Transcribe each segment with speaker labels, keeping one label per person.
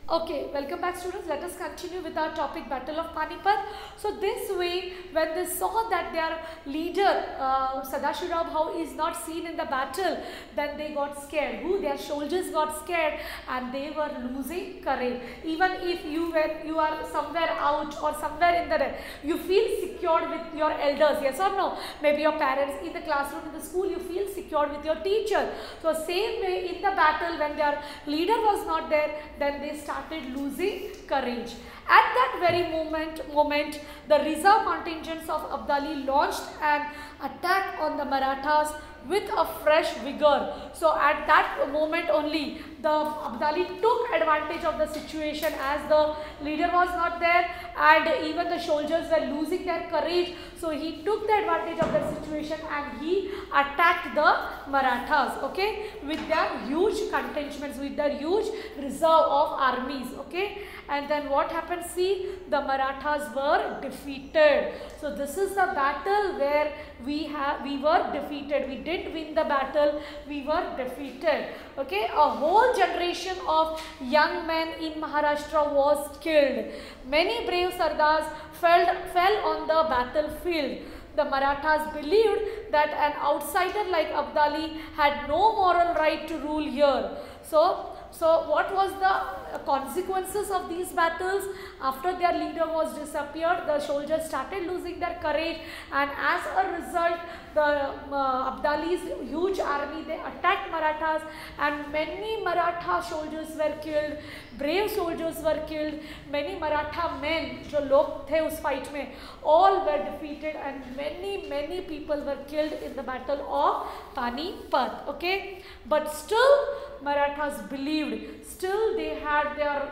Speaker 1: Okay, welcome back students. Let us continue with our topic Battle of Panipat. So this way, when they saw that their leader Sadashivram Bhau is not seen in the battle, then they got scared. Their soldiers got scared and they were losing courage. Even if you are somewhere out or somewhere in the you feel secured with your elders, yes or no? Maybe your parents, in the classroom, in the school, you feel secured with your teacher. So same way in the battle, when their leader was not there, then they started losing courage. At that very moment, the reserve contingents of Abdali launched an attack on the Marathas with a fresh vigor. So at that moment only, the Abdali took advantage of the situation as the leader was not there and even the soldiers were losing their courage. So he took the advantage of the situation and he attacked the Marathas, okay, with their huge contingents, with their huge reserve of armies, okay. And then what happened? See, the Marathas were defeated. So this is the battle where we were defeated. We didn't win the battle, we were defeated. Okay, a whole generation of young men in Maharashtra was killed. Many brave Sardars fell on the battlefield. The Marathas believed that an outsider like Abdali had no moral right to rule here. So what was the consequences of these battles? After their leader was disappeared, the soldiers started losing their courage, and as a result, the Abdali's huge army, they attacked Marathas, and many Maratha soldiers were killed, brave soldiers were killed, many Maratha men जो लोग थे उस fight में, all were defeated, and many people were killed in the battle of Panipat. Okay, but still Marathas believed, still they had their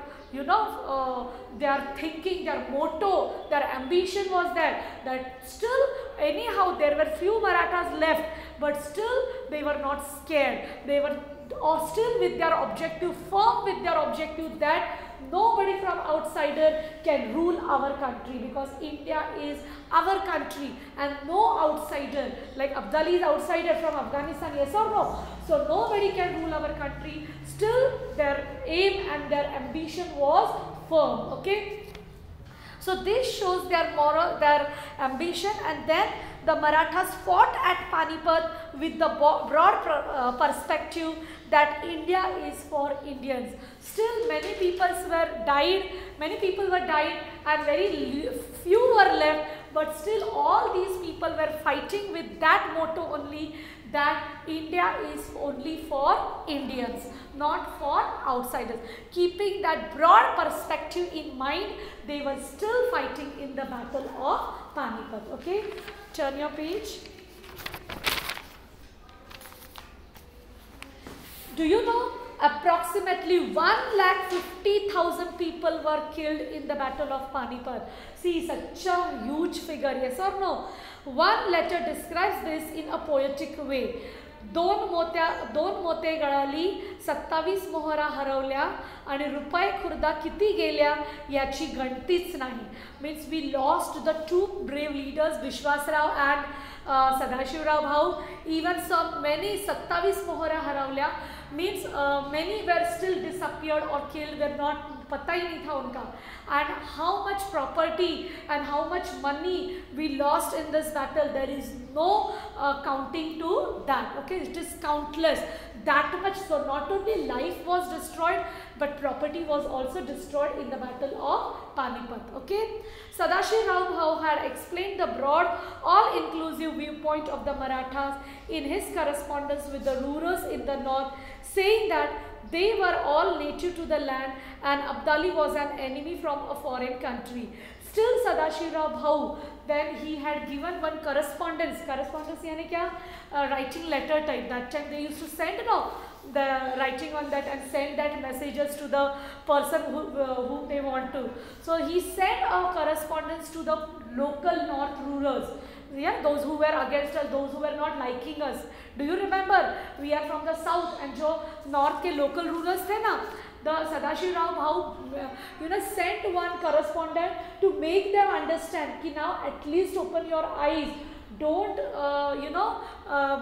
Speaker 1: their thinking, their motto, their ambition was there, that still anyhow there were few Marathas left, but still they were not scared. They were still with their objective, firm with their objective that nobody from outsider can rule our country, because India is our country and no outsider, like Abdali is outsider from Afghanistan, yes or no? So nobody can rule our country. Still their aim and their ambition was firm, okay. So this shows their moral, their ambition, and then the Marathas fought at Panipat with the broad perspective that India is for Indians. Still many people were died and very few were left, but still all these people were fighting with that motto only, that India is only for Indians, not for outsiders. Keeping that broad perspective in mind, they were still fighting in the battle of Panipat. Okay, turn your page. Do you know approximately 1,50,000 people were killed in the battle of Panipat? See, such a huge figure, yes or no? One letter describes this in a poetic way. दोन मोते गळाली 27 मोहरा हरवल्या आणि रुपये खुर्दा किती गेल्या याची गणतीच नाही. Means we lost the two brave leaders, Vishwasrao and Sadashivram Bhau. Even many 27 Mohra हरवल्या means many were still disappeared or killed, were not, पता ही नहीं था उनका. And how much property and how much money we lost in this battle, there is no counting to that. Okay, it is countless, that much. So not only life was destroyed, but property was also destroyed in the battle of Panipat. Okay, Sadashivram Bhau had explained the broad, all-inclusive viewpoint of the Marathas in his correspondence with the rulers in the north, saying that they were all native to the land and Abdali was an enemy from a foreign country. Still Sadashivram Bhau, then he had given one correspondence यानी क्या, writing letter type. That time they used to send the writing on that and send that messages to the person whom they want to. So he sent a correspondence to the local north rulers. Yeah, those who were against us, those who were not liking us. Do you remember? We are from the south, and जो north के local rulers थे ना, the Sadashivram Bhau, sent one correspondent to make them understand कि now at least open your eyes. Don't,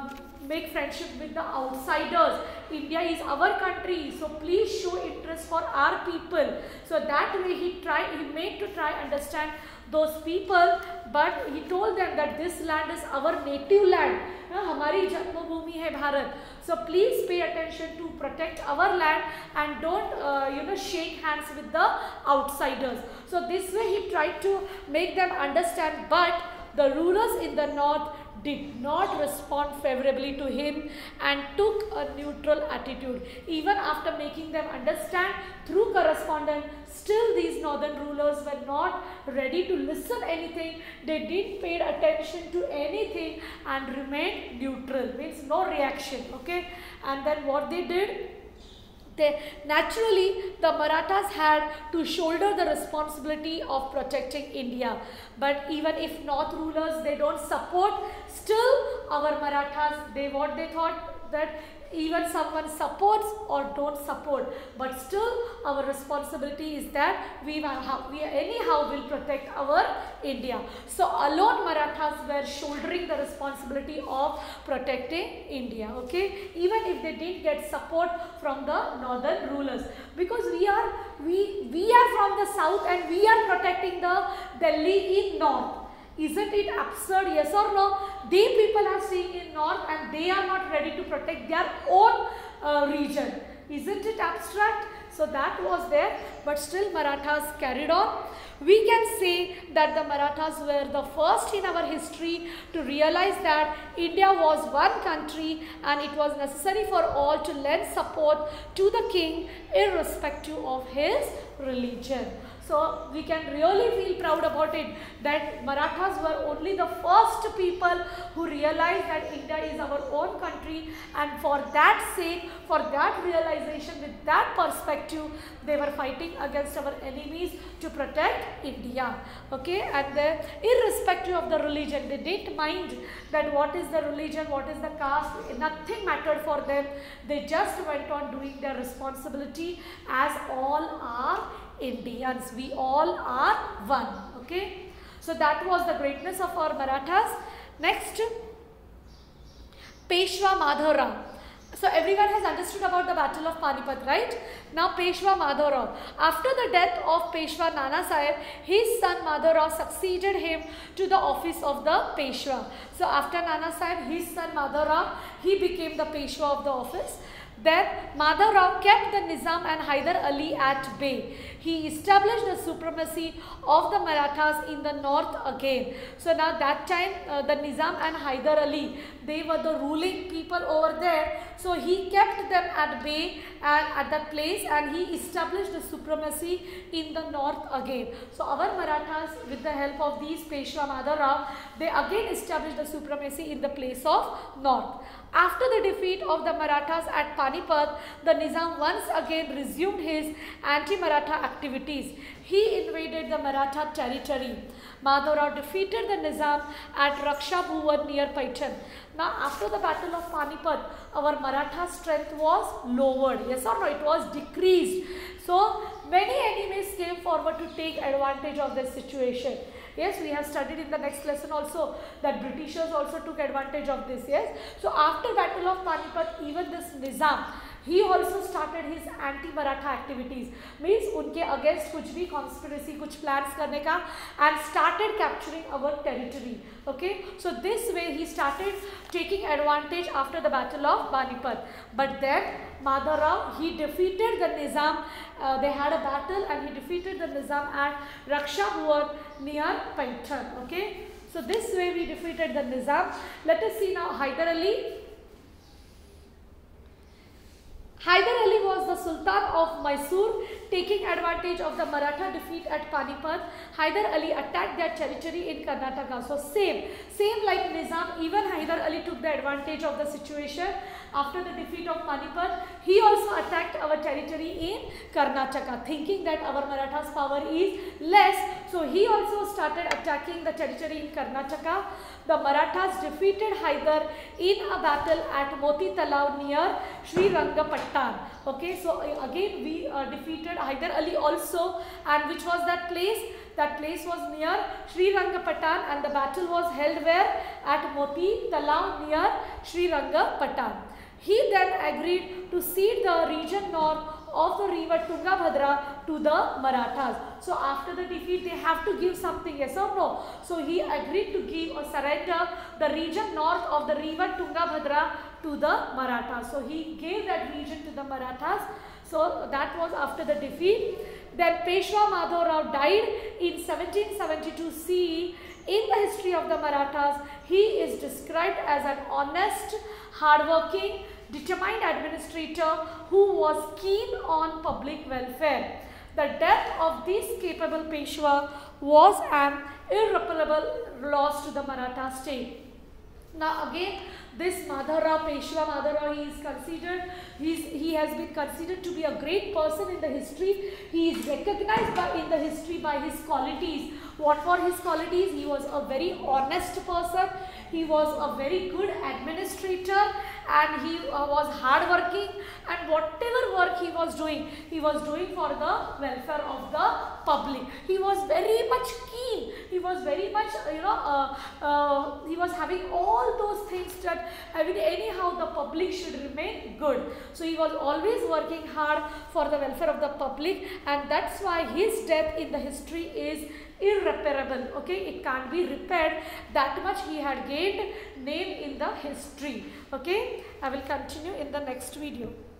Speaker 1: make friendship with the outsiders. India is our country, so please show interest for our people. So that way he made to try understand those people, but he told them that this land is our native land. हमारी जन्मभूमि है Bharat. So please pay attention to protect our land and don't shake hands with the outsiders. So this way he tried to make them understand, but the rulers in the north did not respond favorably to him and took a neutral attitude. Even after making them understand through correspondence, still these northern rulers were not ready to listen anything. They didn't pay attention to anything and remained neutral, means no reaction. Okay, and then what they did? Naturally, the Marathas had to shoulder the responsibility of protecting India. But even if North rulers, they don't support, still our Marathas, they thought that even someone supports or don't support, but still our responsibility is that we anyhow will protect our India. So alone Marathas were shouldering the responsibility of protecting India. Okay, even if they didn't get support from the northern rulers, because we are from the south and we are protecting the Delhi in north. Isn't it absurd? Yes or no? They people are staying in north and they are not ready to protect their own region. Isn't it abstract? So that was there, but still Marathas carried on. We can say that the Marathas were the first in our history to realize that India was one country and it was necessary for all to lend support to the king irrespective of his religion. So we can really feel proud about it that Marathas were only the first people who realized that India is our own country, and for that sake, for that realization, with that perspective, they were fighting against our enemies to protect India. Okay, and irrespective of the religion, they didn't mind that what is the religion, what is the caste, nothing mattered for them. They just went on doing their responsibility as all are Indians. We all are one. Okay, so that was the greatness of our Marathas. Next, Peshwa Madhavrao. So everyone has understood about the Battle of Panipat, right? Now Peshwa Madhavrao. After the death of Peshwa Nana Sahib, his son Madhavrao succeeded him to the office of the Peshwa. So after Nana Sahib, his son Madhavrao, he became the Peshwa of the office. Then Madhavrao kept the Nizam and Hyder Ali at bay. He established the supremacy of the Marathas in the north again. So now that time the Nizam and Hyder Ali, they were the ruling people over there. So he kept them at bay and at that place, and he established the supremacy in the north again. So our Marathas, with the help of these Peshwa Madhavrao, they again established the supremacy in the place of north. After the defeat of the Marathas at Panipat, the Nizam once again resumed his anti-Maratha activities. He invaded the Maratha territory. Madhavrao defeated the Nizam at Raksha Bhuvan near Paitan. Now after the battle of Panipat, our Maratha strength was lowered. Yes or no? It was decreased. So many enemies came forward to take advantage of this situation. Yes, we have studied in the next lesson also that Britishers also took advantage of this. Yes. So after battle of Panipat, even this Nizam, he also started his anti-Maratha activities. Means उनके against कुछ भी conspiracy, कुछ plans करने का, and started capturing our territory. Okay. So this way he started taking advantage after the battle of Panipat. But then Madhavrao, he defeated the Nizam. They had a battle and he defeated the Nizam at Raksha Bhuvan near Paitan. Okay. So this way we defeated the Nizam. Let us see now Hyder Ali. Hyder Ali was the Sultan of Mysore. Taking advantage of the Maratha defeat at Panipat, Hyder Ali attacked their territory in Karnataka. So same like Nizam, even Hyder Ali took the advantage of the situation. After the defeat of Panipat, he also attacked our territory in Karnataka, thinking that our Marathas' power is less. So he also started attacking the territory in Karnataka. The Marathas defeated Hyder in a battle at Moti Talao near Srirangapatna. Patan. Okay, so again we defeated Hyder Ali also, and which was that place? That place was near Srirangapatan, and the battle was held where? At Moti Talao near Srirangapatan. He then agreed to cede the region north of the river Tungabhadra to the Marathas. So after the defeat, they have to give something, yes or no? So he agreed to give or surrender the region north of the river Tungabhadra to the Marathas. So he gave that region to the Marathas. So that was after the defeat. Then Peshwa Madhavrao died in 1772 CE. In the history of the Marathas, he is described as an honest, hardworking, determined administrator who was keen on public welfare. The death of this capable Peshwa was an irreparable loss to the Maratha state. Now again, this Madhavrao, Peshwa Madhavrao, he has been considered to be a great person in the history. He is recognized in the history by his qualities. What were his qualities? He was a very honest person. He was a very good administrator, and he was hardworking, and whatever work he was doing for the welfare of the public. He was very much keen. He was very much, he was having all those things that anyhow the public should remain good. So he was always working hard for the welfare of the public, and that's why his death in the history is irreparable. Okay, it can't be repaired. That much he had gained name in the history. Okay, I will continue in the next video.